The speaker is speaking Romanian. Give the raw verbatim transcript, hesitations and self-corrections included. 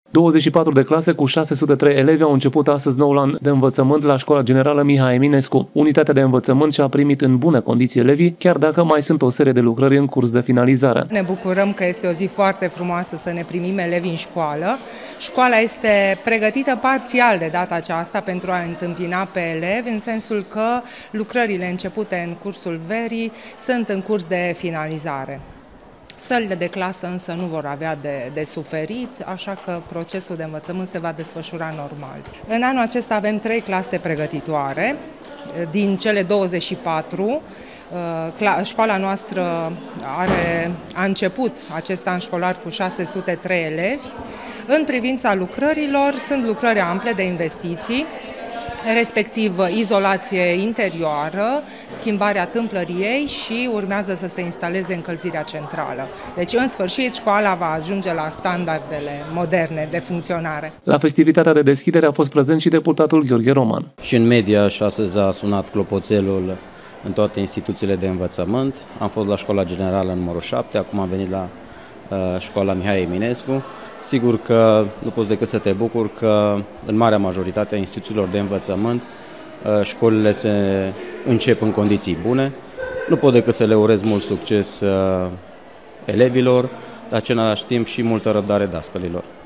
douăzeci și patru de clase cu șase sute trei elevi au început astăzi noul an de învățământ la Școala Generală Mihai Eminescu. Unitatea de învățământ și-a primit în bune condiții elevii, chiar dacă mai sunt o serie de lucrări în curs de finalizare. Ne bucurăm că este o zi foarte frumoasă să ne primim elevi în școală. Școala este pregătită parțial de data aceasta pentru a întâmpina pe elevi, în sensul că lucrările începute în cursul verii sunt în curs de finalizare. Sălile de clasă însă nu vor avea de, de suferit, așa că procesul de învățământ se va desfășura normal. În anul acesta avem trei clase pregătitoare, din cele douăzeci și patru. Școala noastră are, a început acest an școlar cu șase sute trei elevi. În privința lucrărilor, sunt lucrări ample de investiții, respectiv izolație interioară, schimbarea tâmplăriei și urmează să se instaleze încălzirea centrală. Deci, în sfârșit, școala va ajunge la standardele moderne de funcționare. La festivitatea de deschidere a fost prezent și deputatul Gheorghe Roman. Și în media și astăzi a sunat clopoțelul în toate instituțiile de învățământ. Am fost la Școala Generală numărul șapte, acum am venit la uh, Școala Mihai Eminescu. Sigur că nu poți decât să te bucur că în marea majoritate a instituțiilor de învățământ școlile se încep în condiții bune. Nu pot decât să le urez mult succes elevilor, dar în același timp și multă răbdare dascălilor.